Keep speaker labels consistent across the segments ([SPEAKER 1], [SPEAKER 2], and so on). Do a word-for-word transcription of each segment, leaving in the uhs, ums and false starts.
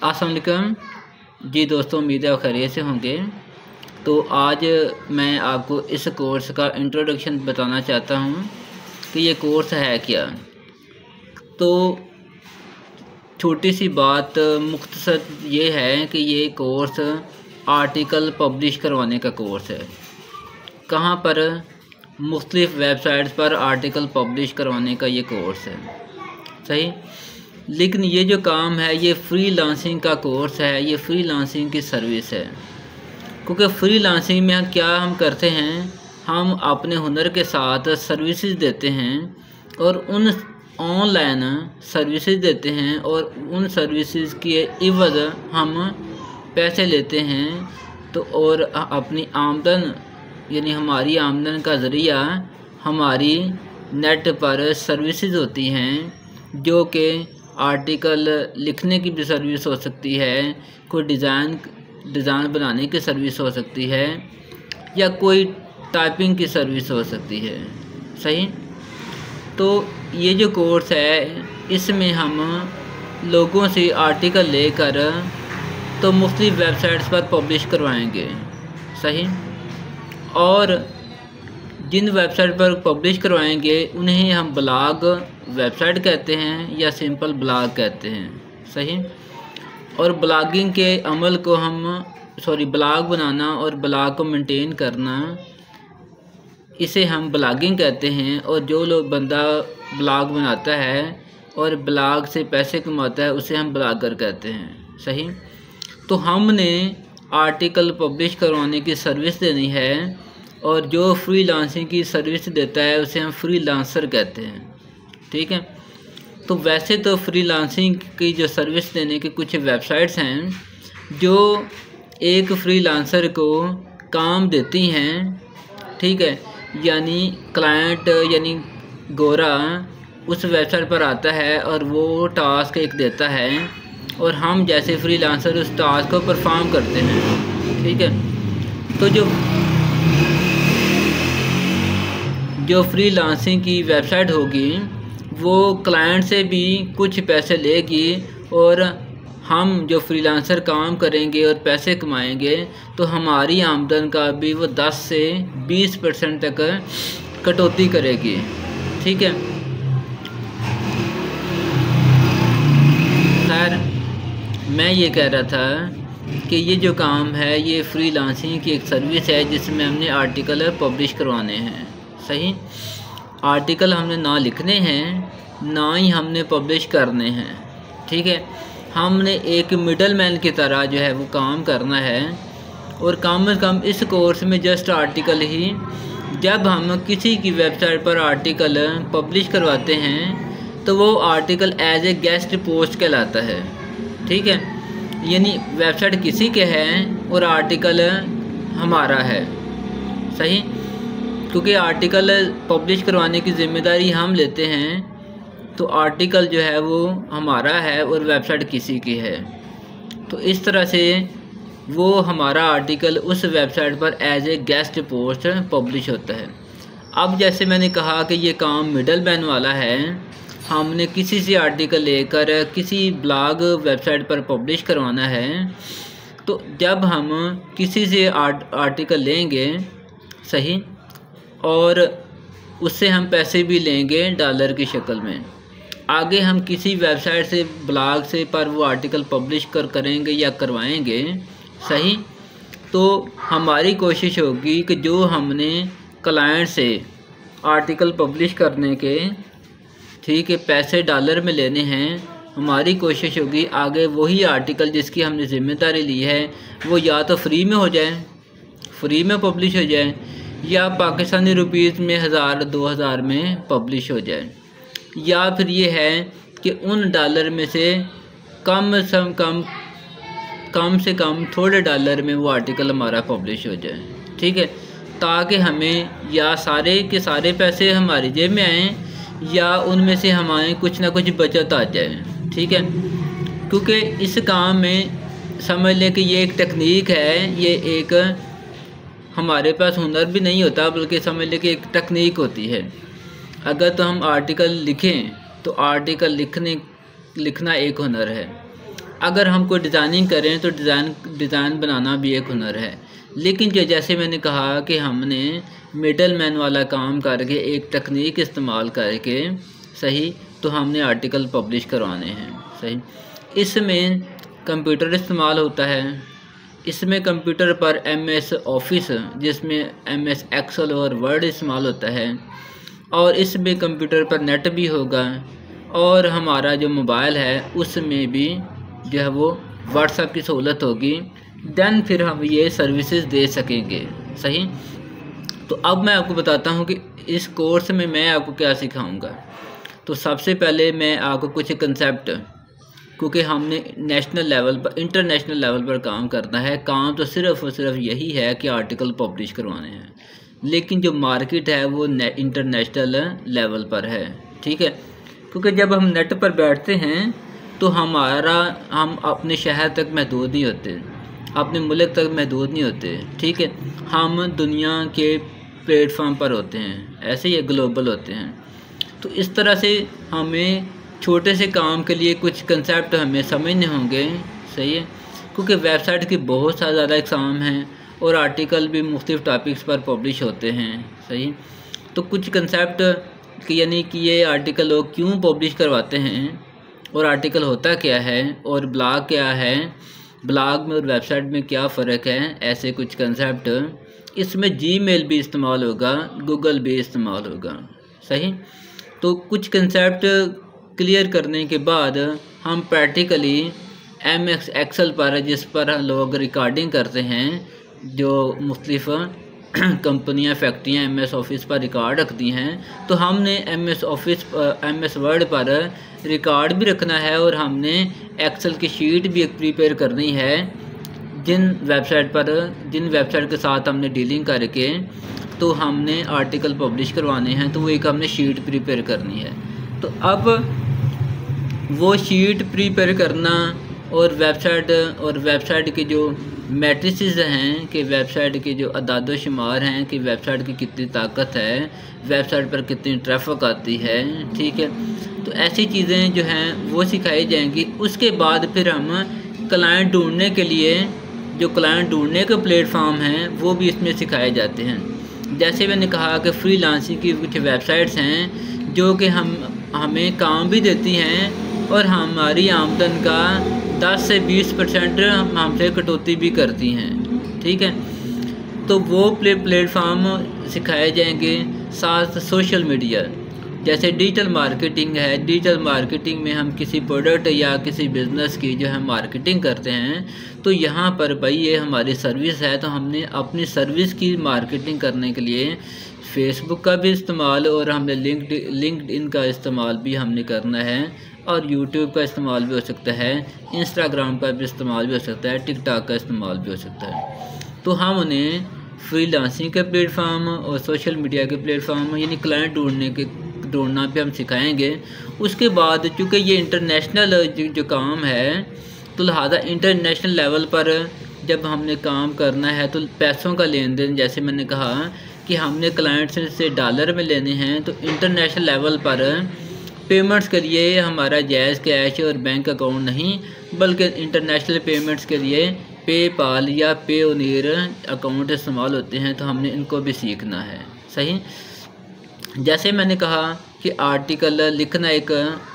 [SPEAKER 1] अस्सलाम वालेकुम जी दोस्तों, उम्मीद है खैरियत से होंगे। तो आज मैं आपको इस कोर्स का इंट्रोडक्शन बताना चाहता हूँ कि ये कोर्स है क्या। तो छोटी सी बात मुख्तसर ये है कि ये कोर्स आर्टिकल पब्लिश करवाने का कोर्स है। कहाँ पर? मुख्तलिफ़ वेबसाइट्स पर आर्टिकल पब्लिश करवाने का ये कोर्स है, सही। लेकिन ये जो काम है ये फ्री लांसिंग का कोर्स है, ये फ्री लांसिंग की सर्विस है। क्योंकि फ्री लांसिंग में क्या हम करते हैं, हम अपने हुनर के साथ सर्विसेज देते हैं और उन ऑनलाइन सर्विसेज देते हैं और उन सर्विसेज के इवज़ हम पैसे लेते हैं। तो और अपनी आमदन यानी हमारी आमदन का ज़रिया हमारी नेट पर सर्विसेज होती हैं, जो कि आर्टिकल लिखने की भी सर्विस हो सकती है, कोई डिज़ाइन डिज़ाइन बनाने की सर्विस हो सकती है, या कोई टाइपिंग की सर्विस हो सकती है, सही। तो ये जो कोर्स है इसमें हम लोगों से आर्टिकल लेकर तो मुख्तलिफ़ वेबसाइट्स पर पब्लिश करवाएंगे, सही। और जिन वेबसाइट पर पब्लिश करवाएंगे उन्हें हम ब्लॉग वेबसाइट कहते हैं या सिंपल ब्लॉग कहते हैं, सही। और ब्लॉगिंग के अमल को हम सॉरी ब्लॉग बनाना और ब्लॉग को मेंटेन करना, इसे हम ब्लॉगिंग कहते हैं। और जो लोग बंदा ब्लॉग बनाता है और ब्लॉग से पैसे कमाता है उसे हम ब्लॉगर कहते हैं, सही। तो हमने आर्टिकल पब्लिश करवाने की सर्विस देनी है और जो फ्री लांसिंग की सर्विस देता है उसे हम फ्री लांसर कहते हैं, ठीक है। तो वैसे तो फ्री लांसिंग की जो सर्विस देने की कुछ वेबसाइट्स हैं जो एक फ्री लांसर को काम देती हैं, ठीक है। यानी क्लाइंट यानी गोरा उस वेबसाइट पर आता है और वो टास्क एक देता है और हम जैसे फ्री लांसर उस टास्क को परफॉर्म करते हैं, ठीक है। तो जो जो फ्री लांसिंग की वेबसाइट होगी वो क्लाइंट से भी कुछ पैसे लेगी और हम जो फ्रीलांसर काम करेंगे और पैसे कमाएंगे तो हमारी आमदन का भी वो दस से बीस परसेंट तक कटौती करेगी, ठीक है। खैर, मैं ये कह रहा था कि ये जो काम है ये फ्री लांसिंग की एक सर्विस है जिसमें हमने आर्टिकल पब्लिश करवाने हैं, सही। आर्टिकल हमने ना लिखने हैं ना ही हमने पब्लिश करने हैं, ठीक है। हमने एक मिडल मैन की तरह जो है वो काम करना है। और कम से कम इस कोर्स में जस्ट आर्टिकल ही, जब हम किसी की वेबसाइट पर आर्टिकल पब्लिश करवाते हैं तो वो article as a guest post कहलाता है, ठीक है। यानी वेबसाइट किसी के है और आर्टिकल हमारा है, सही। क्योंकि आर्टिकल पब्लिश करवाने की ज़िम्मेदारी हम लेते हैं तो आर्टिकल जो है वो हमारा है और वेबसाइट किसी की है। तो इस तरह से वो हमारा आर्टिकल उस वेबसाइट पर as a guest post publish होता है। अब जैसे मैंने कहा कि ये काम मिडल मैन वाला है, हमने किसी से आर्टिकल लेकर किसी ब्लॉग वेबसाइट पर पब्लिश करवाना है। तो जब हम किसी से आर्ट आर्टिकल लेंगे, सही, और उससे हम पैसे भी लेंगे डॉलर की शक्ल में, आगे हम किसी वेबसाइट से ब्लॉग से पर वो आर्टिकल पब्लिश कर करेंगे या करवाएंगे, सही। तो हमारी कोशिश होगी कि जो हमने क्लाइंट से आर्टिकल पब्लिश करने के, ठीक है, पैसे डॉलर में लेने हैं, हमारी कोशिश होगी आगे वही आर्टिकल जिसकी हमने ज़िम्मेदारी ली है वो या तो फ्री में हो जाए, फ्री में पब्लिश हो जाए, या पाकिस्तानी रुपीज़ में हज़ार दो हज़ार में पब्लिश हो जाए, या फिर ये है कि उन डॉलर में से कम से कम कम से कम थोड़े डॉलर में वो आर्टिकल हमारा पब्लिश हो जाए, ठीक है। ताकि हमें या सारे के सारे पैसे हमारी जेब में आएँ या उनमें से हमारे कुछ ना कुछ बचत आ जाए, ठीक है। क्योंकि इस काम में समझ लें कि ये एक टेक्निक है, ये एक हमारे पास हुनर भी नहीं होता बल्कि समझ लें कि एक टेक्निक होती है। अगर तो हम आर्टिकल लिखें तो आर्टिकल लिखने लिखना एक हुनर है। अगर हम कोई डिज़ाइनिंग करें तो डिज़ाइन डिज़ाइन बनाना भी एक हुनर है। लेकिन जो जैसे मैंने कहा कि हमने मिडल मैन वाला काम करके एक टेक्निक इस्तेमाल करके सही तो हमने आर्टिकल पब्लिश करवाने हैं सही। इसमें कंप्यूटर इस्तेमाल होता है, इसमें कंप्यूटर पर एम एस ऑफिस जिसमें एम एस एक्सेल और वर्ड इस्तेमाल होता है, और इसमें कंप्यूटर पर नेट भी होगा, और हमारा जो मोबाइल है उसमें भी जो है वो व्हाट्सएप की सहूलत होगी। देन फिर हम ये सर्विसेज दे सकेंगे सही। तो अब मैं आपको बताता हूँ कि इस कोर्स में मैं आपको क्या सिखाऊंगा। तो सबसे पहले मैं आपको कुछ कंसेप्ट, क्योंकि हमने नेशनल लेवल पर इंटरनेशनल लेवल पर काम करना है, काम तो सिर्फ़ और सिर्फ यही है कि आर्टिकल पब्लिश करवाने हैं, लेकिन जो मार्केट है वो इंटरनेशनल लेवल पर है, ठीक है। क्योंकि जब हम नेट पर बैठते हैं तो हमारा हम अपने शहर तक महदूद नहीं होते, अपने मुल्क तक महदूद नहीं होते, ठीक है। हम दुनिया के प्लेटफॉर्म पर होते हैं, ऐसे ही ग्लोबल होते हैं। तो इस तरह से हमें छोटे से काम के लिए कुछ कंसेप्ट हमें समझने होंगे सही है, क्योंकि वेबसाइट की बहुत सारे ज़्यादा एग्ज़ाम हैं और आर्टिकल भी मुख्तलिफ़ टॉपिक्स पर पब्लिश होते हैं सही। तो कुछ कंसेप्ट कि यानी कि ये आर्टिकल लोग क्यों पब्लिश करवाते हैं और आर्टिकल होता क्या है और ब्लॉग क्या है, ब्लॉग में और वेबसाइट में क्या फ़र्क है, ऐसे कुछ कंसेप्ट। इसमें जीमेल भी इस्तेमाल होगा, गूगल भी इस्तेमाल होगा सही। तो कुछ कंसेप्ट क्लियर करने के बाद हम प्रैक्टिकली एम एस एक्सेल पर, जिस पर लोग रिकॉर्डिंग करते हैं, जो मुख्तलिफ़ कंपनियां फैक्ट्रियां एम एस ऑफिस पर रिकॉर्ड रखती हैं, तो हमने एम एस ऑफिस एम एस वर्ड पर रिकॉर्ड भी रखना है और हमने एक्सेल की शीट भी एक प्रिपेयर करनी है। जिन वेबसाइट पर जिन वेबसाइट के साथ हमने डीलिंग करके तो हमने आर्टिकल पब्लिश करवाने हैं, तो वो एक हमने शीट प्रिपेयर करनी है। तो अब वो शीट प्रिपेयर करना और वेबसाइट और वेबसाइट के जो मैट्रिसेस हैं कि वेबसाइट के जो अदाद शुमार हैं कि वेबसाइट की कितनी ताकत है, वेबसाइट पर कितनी ट्रैफिक आती है, ठीक है। तो ऐसी चीज़ें जो हैं वो सिखाई जाएंगी। उसके बाद फिर हम क्लाइंट ढूंढने के लिए जो क्लाइंट ढूंढने के प्लेटफॉर्म हैं वो भी इसमें सिखाए जाते हैं। जैसे मैंने कहा कि फ्रीलांसिंग की कुछ वेबसाइट्स हैं जो कि हम हमें काम भी देती हैं और हमारी आमदन का दस से बीस परसेंट हमसे कटौती भी करती हैं, ठीक है। तो वो प्ले प्लेटफॉर्म सिखाए जाएंगे। साथ सोशल मीडिया जैसे डिजिटल मार्केटिंग है, डिजिटल मार्केटिंग में हम किसी प्रोडक्ट या किसी बिज़नेस की जो है मार्केटिंग करते हैं, तो यहाँ पर भाई ये हमारी सर्विस है, तो हमने अपनी सर्विस की मार्केटिंग करने के लिए फेसबुक का भी इस्तेमाल और हमने लिंक्ड लिंक्डइन का इस्तेमाल भी हमने करना है, और यूट्यूब का इस्तेमाल भी हो सकता है, इंस्टाग्राम का भी इस्तेमाल भी हो सकता है, टिकटॉक का इस्तेमाल भी हो सकता है। तो हम उन्हें फ्रीलांसिंग के प्लेटफॉर्म और सोशल मीडिया के प्लेटफॉर्म यानी क्लाइंट ढूंढने के ढूंढना भी हम सिखाएंगे। उसके बाद चूँकि ये इंटरनेशनल जो, जो काम है, तो लिहाजा इंटरनेशनल लेवल पर जब हमने काम करना है तो पैसों का लेन देन, जैसे मैंने कहा कि हमने क्लाइंट्स से डॉलर में लेने हैं, तो इंटरनेशनल लेवल पर पेमेंट्स के लिए हमारा जायज़ कैश और बैंक अकाउंट नहीं, बल्कि इंटरनेशनल पेमेंट्स के लिए पेपाल या पेओनियर अकाउंट इस्तेमाल होते हैं, तो हमने इनको भी सीखना है सही। जैसे मैंने कहा कि आर्टिकल लिखना एक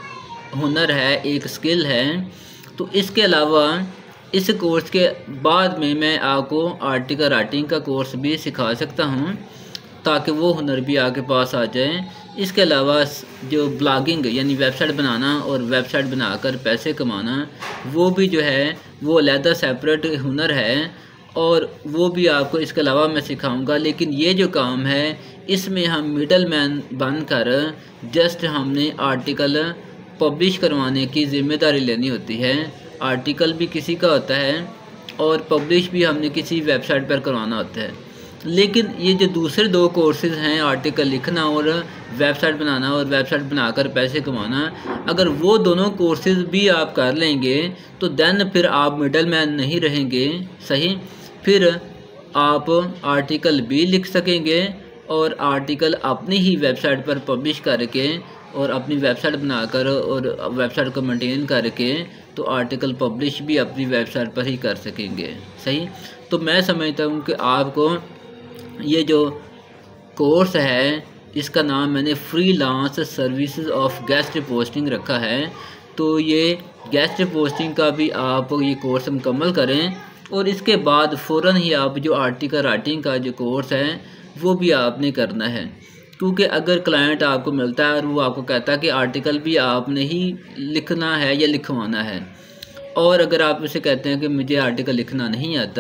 [SPEAKER 1] हुनर है, एक स्किल है, तो इसके अलावा इस कोर्स के बाद में मैं आपको आर्टिकल राइटिंग का कोर्स भी सिखा सकता हूँ, ताकि वो हुनर भी आपके पास आ जाए। इसके अलावा जो ब्लॉगिंग यानी वेबसाइट बनाना और वेबसाइट बनाकर पैसे कमाना, वो भी जो है वो अलहदा सेपरेट हुनर है, और वो भी आपको इसके अलावा मैं सिखाऊंगा। लेकिन ये जो काम है इसमें हम मिडल मैन बनकर जस्ट हमने आर्टिकल पब्लिश करवाने की ज़िम्मेदारी लेनी होती है। आर्टिकल भी किसी का होता है और पब्लिश भी हमने किसी वेबसाइट पर करवाना होता है। लेकिन ये जो दूसरे दो कोर्सेज़ हैं, आर्टिकल लिखना और वेबसाइट बनाना और वेबसाइट बनाकर पैसे कमाना, अगर वो दोनों कोर्सेज़ भी आप कर लेंगे तो देन फिर आप मिडल मैन नहीं रहेंगे सही। फिर आप आर्टिकल भी लिख सकेंगे और आर्टिकल अपनी ही वेबसाइट पर पब्लिश करके और अपनी वेबसाइट बनाकर और वेबसाइट को मेंटेन करके तो आर्टिकल पब्लिश भी अपनी वेबसाइट पर ही कर सकेंगे। सही, तो मैं समझता हूँ कि आपको ये जो कोर्स है इसका नाम मैंने freelance services of guest posting रखा है, तो ये गेस्ट पोस्टिंग का भी आप ये कोर्स मुकम्मल करें और इसके बाद फ़ौरन ही आप जो आर्टिकल राइटिंग का जो कोर्स है वो भी आपने करना है। क्योंकि अगर क्लाइंट आपको मिलता है और वो आपको कहता है कि आर्टिकल भी आपने ही लिखना है या लिखवाना है, और अगर आप उसे कहते हैं कि मुझे आर्टिकल लिखना नहीं आता,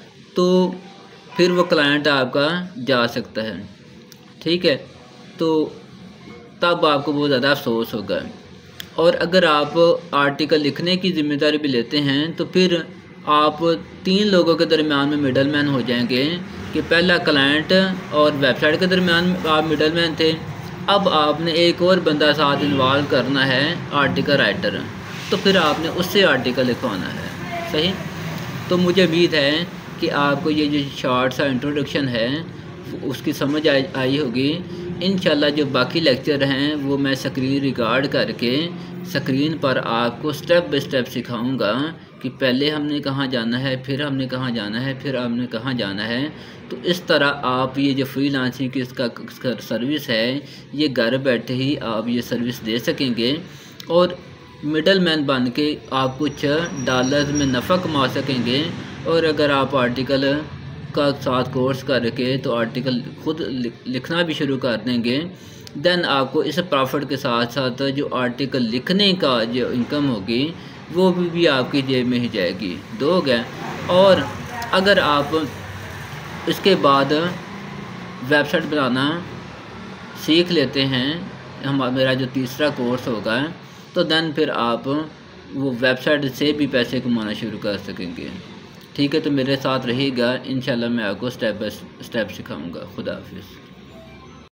[SPEAKER 1] तो फिर वो क्लाइंट आपका जा सकता है। ठीक है, तो तब आपको बहुत ज़्यादा अफसोस होगा। और अगर आप आर्टिकल लिखने की ज़िम्मेदारी भी लेते हैं तो फिर आप तीन लोगों के दरमियान में मिडल मैन हो जाएंगे कि पहला क्लाइंट और वेबसाइट के दरमियान आप मिडल मैन थे, अब आपने एक और बंदा साथ इन्वॉल्व करना है आर्टिकल राइटर, तो फिर आपने उससे आर्टिकल लिखवाना है। सही, तो मुझे उम्मीद है कि आपको ये जो शॉर्ट सा इंट्रोडक्शन है उसकी समझ आई आई होगी। इंशाल्लाह जो बाकी लेक्चर हैं वो मैं स्क्रीन रिकॉर्ड करके स्क्रीन पर आपको स्टेप बाय स्टेप सिखाऊंगा कि पहले हमने कहाँ जाना है, फिर हमने कहाँ जाना है, फिर हमने कहाँ जाना है। तो इस तरह आप ये जो फ्रीलांसिंग की इसका सर्विस है ये घर बैठे ही आप ये सर्विस दे सकेंगे और मिडल मैन बन के आप कुछ डॉलर्स में नफ़ा कमा सकेंगे। और अगर आप आर्टिकल का साथ कोर्स करके तो आर्टिकल खुद लिखना भी शुरू कर देंगे, देन आपको इस प्रॉफिट के साथ साथ जो आर्टिकल लिखने का जो इनकम होगी वो भी, भी आपकी जेब में ही जाएगी। दो हो गए। और अगर आप इसके बाद वेबसाइट बनाना सीख लेते हैं, हम मेरा जो तीसरा कोर्स होगा, तो देन फिर आप वो वेबसाइट से भी पैसे कमाना शुरू कर सकेंगे। ठीक है, तो मेरे साथ रहिएगा, इंशाल्लाह मैं आपको स्टेप बाय स्टेप सिखाऊंगा। खुदा हाफिज़।